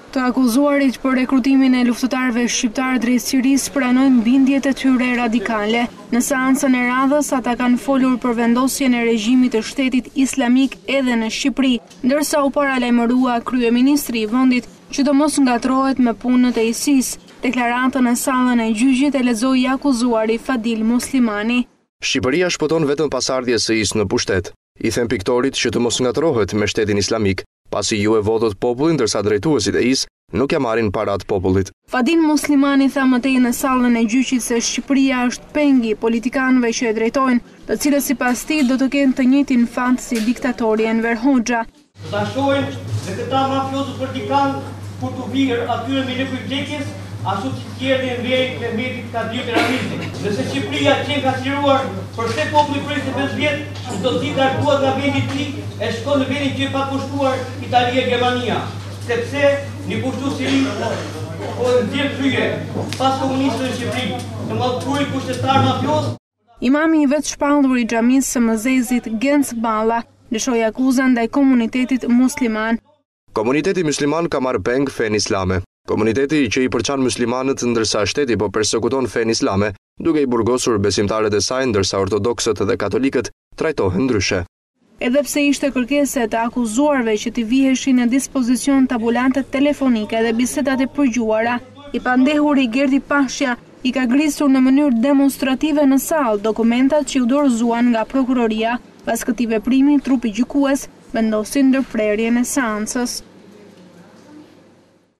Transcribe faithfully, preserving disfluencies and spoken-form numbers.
Të akuzuarit për rekrutimin e luftëtarëve shqiptar drejt Sirisë pranojnë bindjet e tyre radikale. Në seancën e radhës ata kanë folur për vendosjen e regjimit të Shtetit Islamik edhe në Shqipëri, ndërsa u paralajmërua kryeministri i vendit që të mos ngatrohet me punët e I S I S. Deklaratën në sallën e gjyqit e lexoi akuzuari Fadil Muslimani. Shqipëria shpëton vetëm pasardhjes së I S në pushtet. I them piktorit që të mos ngatrohet me Shtetin Islamik, pasi ju e votët popullin ndërsa drejtuesit e I S nuk ja marrin parat popullit. Fadil Muslimani tha më tej në sallën e gjyqit se Shqipëria është pengi politikanëve që e drejtojnë, të cilët sipas tij do të kenë të njëjtin fat si diktatori Enver Hoxha. Do ta shohin se këta mafiozu politikanë kur të virë atyre me lekujtjes, ashtu si tjerë në veri me metit ka dy piramidë. Nëse Shqipëria qenë ka siruar për te populli për njëzet e pesë vjet, do t'i larguar nga vendi i tij e shkon në vendin që e pa kushtuar Italia e Gjermania, sepse një kushtues i ri po nxjerr krye pas komunistëve në Shqipëri, të mallkuri kushtetar mafioz. Imami i vetë shpallur i xhamisë së Mëzezit Genc Balla lëshoi akuzën ndaj komunitetit musliman. Komuniteti musliman ka marrë peng fenë islame. Komuniteti që i përçan muslimanët ndërsa shteti po persekuton fenë islame, duke i burgosur besimtarët e saj ndërsa ortodoksët dhe katolikët trajtohen ndryshe. Edhe pse ishte kërkesë të akuzuarve që t'i viheshin në dispozicion tabulantet telefonike dhe bisedat e përgjuara, i pandehuri Gerdi Pashja i ka grisur në mënyrë demonstrative në sallë dokumentat që u dorëzuan nga prokuroria. Pas këtij veprimi, trupi gjykues vendosi ndërprerjen e seancës.